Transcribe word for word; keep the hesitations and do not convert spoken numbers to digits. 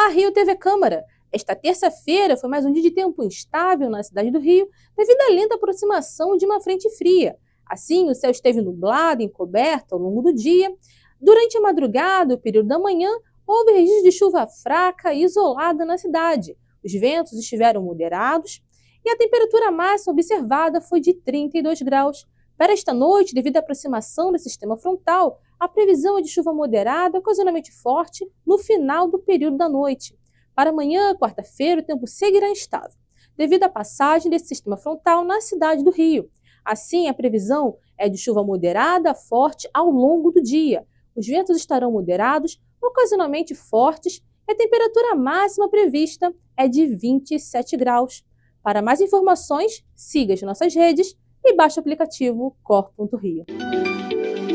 Rio teve a Câmara. Esta terça-feira foi mais um dia de tempo instável na cidade do Rio, devido à lenta aproximação de uma frente fria. Assim, o céu esteve nublado, encoberto ao longo do dia. Durante a madrugada e o período da manhã, houve registro de chuva fraca e isolada na cidade. Os ventos estiveram moderados e a temperatura máxima observada foi de trinta e dois graus. Para esta noite, devido à aproximação do sistema frontal, a previsão é de chuva moderada, ocasionalmente forte, no final do período da noite. Para amanhã, quarta-feira, o tempo seguirá instável, devido à passagem desse sistema frontal na cidade do Rio. Assim, a previsão é de chuva moderada a forte ao longo do dia. Os ventos estarão moderados, ocasionalmente fortes, e a temperatura máxima prevista é de vinte e sete graus. Para mais informações, siga as nossas redes e baixe o aplicativo cor ponto rio.